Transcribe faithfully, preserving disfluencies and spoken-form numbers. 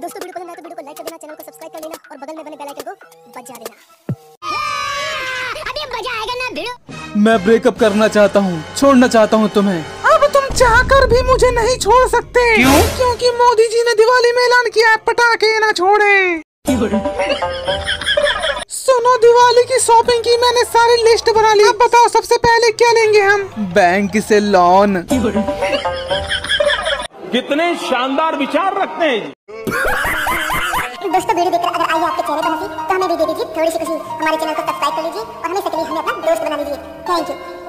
दोस्तों वीडियो पसंद आए तो वीडियो को लाइक कर देना, चैनल को सब्सक्राइब कर लेना और बगल में बने बेल आइकन को बजा देना। अभी मजा आएगा ना वीडियो। मैं ब्रेकअप करना चाहता हूँ, छोड़ना चाहता हूँ तुम्हें। अब तुम चाहकर भी मुझे नहीं छोड़ सकते। क्यों? क्योंकि मोदी जी ने दिवाली में ऐलान किया पटाखे ना छोड़े। सुनो, दिवाली की शॉपिंग की मैंने सारी लिस्ट बना ली। अब बताओ सबसे पहले क्या लेंगे हम? बैंक से लोन। कितने शानदार विचार रखते हैं। दोस्तों वीडियो देखकर अगर आई आपके चेहरे पर हंसी तो हमें भी दे दीजिए थोड़ी सी खुशी। हमारे चैनल को सब्सक्राइब कर लीजिए और हमें सकली हमें अपना दोस्त बना लीजिए। Thank you.